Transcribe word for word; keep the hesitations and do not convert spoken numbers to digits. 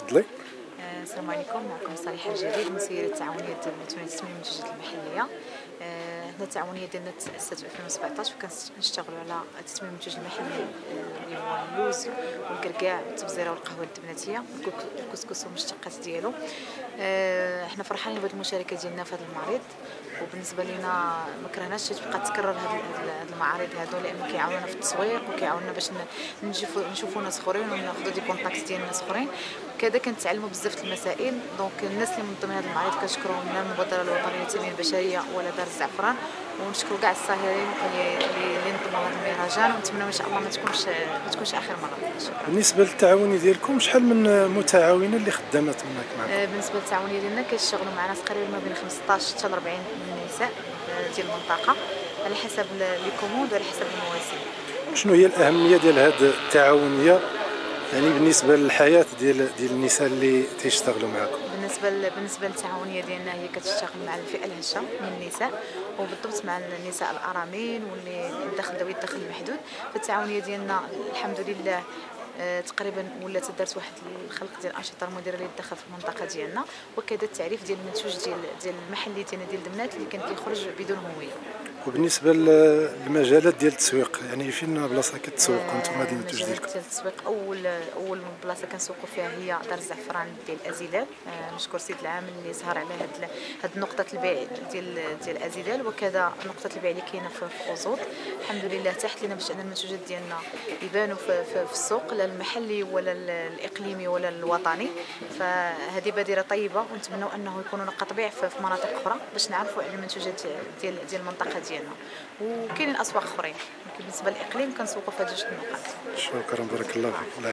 تفضلي. آه، السلام عليكم. معكم صالحة الجديد، مسيرة التعاونية ديال تونس تسمية المنتجات المحلية. آه، حنا التعاونية ديالنا تأسست في ألفين وسبعطاش وكنشتغلوا على تسمية المنتوج المحلي، آه، اللي هو اللوز والكركاع والتبزيرة والقهوة الدبناتية والكسكس والمشتقات ديالو. آه، حنا فرحانين بهذه المشاركة ديالنا في هذا المعرض، وبالنسبة لنا ما كرهناش تبقى تكرر هاد هاد المعارض هادو، لأن كيعاونونا في التسويق وكيعاونونا باش نشوفوا نشوفوا ناس اخرين وناخذوا دي كونتاكت ديال ناس اخرين، كذا كنتعلموا بزاف المسائل. دونك الناس اللي من ضمن هذا المعرض كنشكرهم من المبادره الوطنيه للتنميه البشريه ولا دار الزعفران، ونشكروا كاع الساهرين اللي اللي نظموا هذا المهرجان، ونتمنى ان شاء الله ما تكونش ما تكونش اخر مره. شكرا. بالنسبه للتعاوني ديالكم شحال من متعاونين اللي خدامات معك معكم؟ آه، بالنسبه للتعاونيه ديالنا كيشتغلوا معنا تقريبا ما بين خمسطاش حتى ل أربعين من النساء آه، ديال المنطقه، على حسب لي كوموند وعلى حسب المواسم. شنو هي الاهميه ديال هذه التعاونيه يعني بالنسبه للحياه ديال ديال النساء اللي تيشتغلوا معكم؟ بالنسبه بالنسبه للتعاونيه ديالنا هي كتشتغل مع الفئه الهشه من النساء، وبالضبط مع النساء الارامل واللي داخل ذوي الدخل المحدود. فالتعاونيه ديالنا الحمد لله آه تقريبا ولات دارت واحد الخلق ديال الانشطه المديره اللي دخل في المنطقه ديالنا، وكذا التعريف ديال المنتوج ديال ديال المحلي ديالنا ديال دمنات اللي كان كيخرج بدون هويه. وبالنسبه للمجالات ديال التسويق، يعني فين بلاصه كتسوقوا نتوما هذه المنتوج المجالات ديالكم؟ ديال التسويق، اول اول بلاصه كنسوقوا فيها هي دار الزعفران ديال ازيلال. آه نشكر سيد العامل اللي سهر على هاد هاد نقطه البيع ديال ديال ازيلال، وكذا نقطه البيع اللي كاينه في اوزود. الحمد لله تاحت لنا باش ان المنتوجات ديالنا يبانوا في, في, في السوق، لا المحلي ولا الاقليمي ولا الوطني. فهذه بادره طيبه، ونتمنوا انه يكونوا نقاط بيع في مناطق اخرى باش نعرفوا على المنتوجات ديال ديال المنطقه ديالنا. وكاينين اسواق اخرين، بالنسبه للاقليم كنسوقوا في هذه جوج النقاط. شكرا، بارك الله فيك.